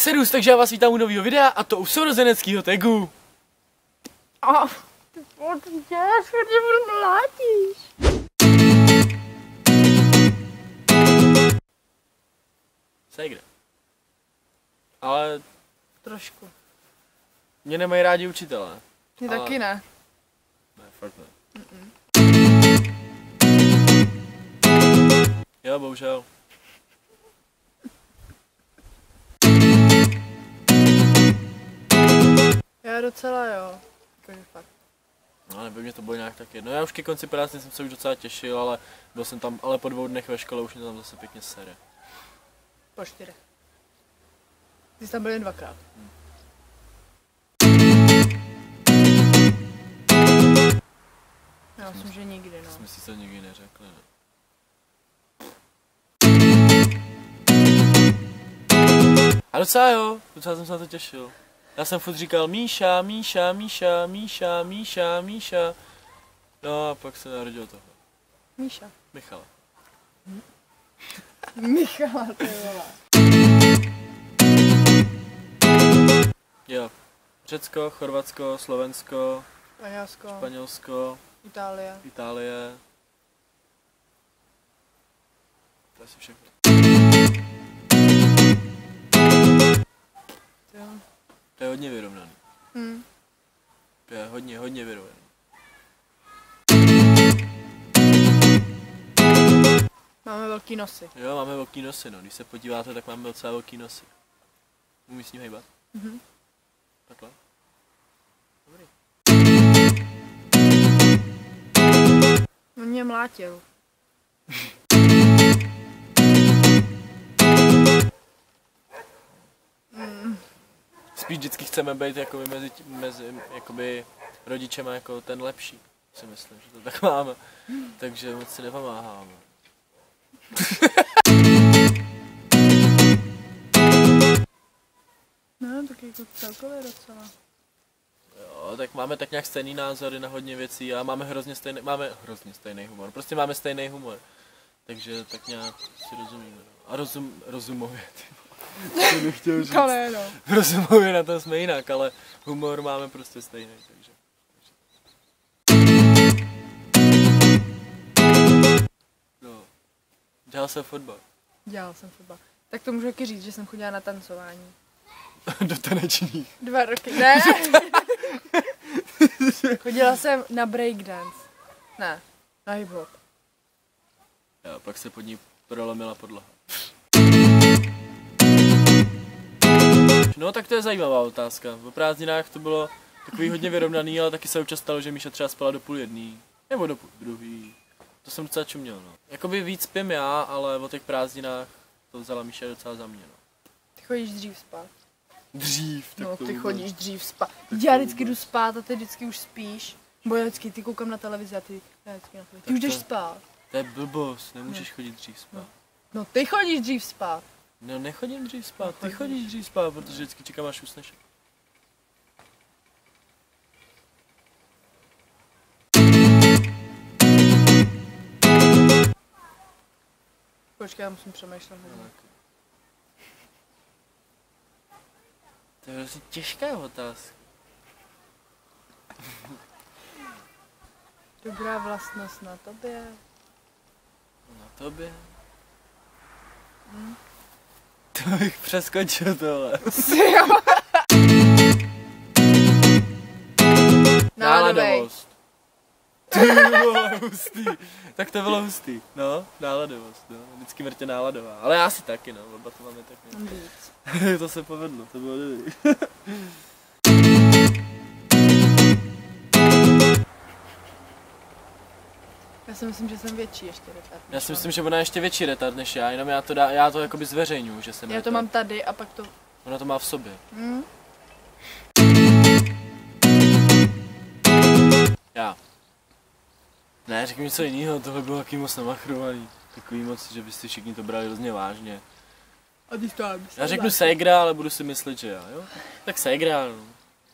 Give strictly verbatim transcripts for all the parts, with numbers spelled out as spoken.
Serus, takže já vás vítám u nového videa a to u sourozeneckého tagu. A ty vole, co děláš, protože budu mlátíš. Segra. Ale Trošku. mě nemají rádi učitelé. Mě ale... taky ne. Ne, fakt ne. Mm-mm. Jo, bohužel. Já docela jo. Jakože fakt. No, nebo mě to bylo nějak tak jedno. Já už ke konci práce jsem se už docela těšil, ale byl jsem tam, ale po dvou dnech ve škole už mě tam zase pěkně sere. Po čtyřech. Ty jsi tam byl jen dvakrát. Hmm. Já myslím, že nikdy, no. Jsme si to nikdy neřekli, ne? A docela jo, docela jsem se na to těšil. Já jsem furt říkal Míša, Míša, Míša, Míša, Míša, Míša. No a pak se narodil toho. Míša. Michala. Michala, ty vole. Jo. Řecko, Chorvatsko, Slovensko, Španělsko. Španělsko, Itálie. Itálie. To je asi všechno. Jo. To je hodně vyrovnaný. Hm. To je hodně, hodně vyrovnaný. Máme velký nosy. Jo, máme velký nosy, no. Když se podíváte, tak máme docela velký nosy. Umí s ním hejbat? Mhm. Takhle. Dobrý. On mě mlátil. mm. Spíš vždycky chceme být jakoby mezi, mezi jakoby rodičema jako ten lepší. Si myslím, že to tak máme. Takže moc si nepomáháme. No, tak jako celkově docela. Jo, tak máme tak nějak stejný názory na hodně věcí a máme hrozně stejný, máme hrozně stejný humor. Prostě máme stejný humor. Takže tak nějak si rozumíme. No. A rozum, rozumově, ty vole. To bych chtěl říct. Kale, no. Rozumově na to jsme jinak, ale humor máme prostě stejný, takže. No. Dělal jsem fotbal. Dělal jsem fotbal. Tak to můžu taky říct, že jsem chodila na tancování. Do tanečních. Dva roky. Ne! Chodila jsem na breakdance. Ne, na hip-hop. Jo, pak se pod ní prolomila podlaha. No tak to je zajímavá otázka. O prázdninách to bylo takový hodně vyrovnaný, ale taky se občas stalo, že Míša třeba spala do půl jedný. Nebo do půl druhý. To jsem docela čuměl, no. Jakoby víc spím já, ale o těch prázdninách to vzala Míša docela za mě, no. Ty chodíš dřív spát. Dřív, tak No, to ty vůbec. chodíš dřív spát. Já vždycky jdu spát a ty vždycky už spíš. Bo já vždycky ty koukám na televizi a ty, já vždycky na televizi. Ty už jdeš to- spát. To je blbost, nemůžeš chodit dřív spát. No, ty chodíš dřív spát. No nechodím dřív spát, ty chodíš. chodíš dřív spát, protože vždycky čekám, až usneš. Počkej, já musím přemýšlet. hodně. To je hrozně těžká otázka. Dobrá vlastnost na tobě. Na tobě? Hm. To bych přeskočil tohle. Jo. Náladovej. Náladovost. Ty vole, hustý. Tak to bylo hustý. No, náladovost, no. Vždycky mrtě náladová. Ale já si taky, no. Oba to máme tak Mám víc. To se povedlo, to bylo dobrý. Já si myslím, že jsem větší ještě retard. Já si myslím, že ona je ještě větší retard než já, jenom já to, dá, já to jakoby zveřejňuji, že jsem Já to retard. mám tady a pak to... Ona to má v sobě. Hm? Já. Ne, řekni mi něco jiného, tohle bylo taky moc namachrovaný. Takový moc, že byste všichni to brali hrozně vážně. A ty to Já řeknu ségra, ale budu si myslet, že já, jo? Tak ségra, no.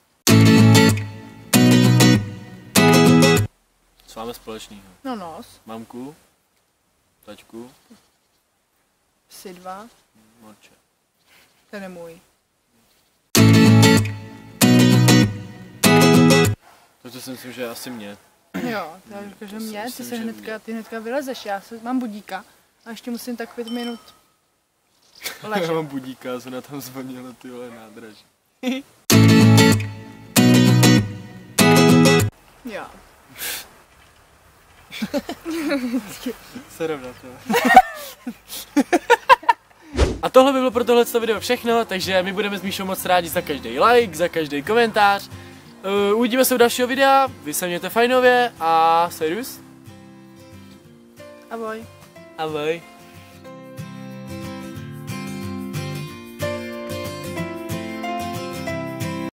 Co máme společného? No nos. Mamku, taťku, Psy dva. morče. Ten je můj. To si myslím, že asi mě. Jo, to já říkám, že To si mě, ty myslím, se že hnedka, mě. ty hnedka vylezeš, já se, mám budíka a ještě musím tak pět minut Já ležet. mám budíka, se na tam zvonilo ty vole nádraží. Jo. Se rovná to. A tohle by bylo pro tohleto video všechno, takže my budeme s Míšou moc rádi za každý like, za každý komentář. Uh, uvidíme se u dalšího videa, vy se mějte fajnově a servus. Ahoj. Ahoj.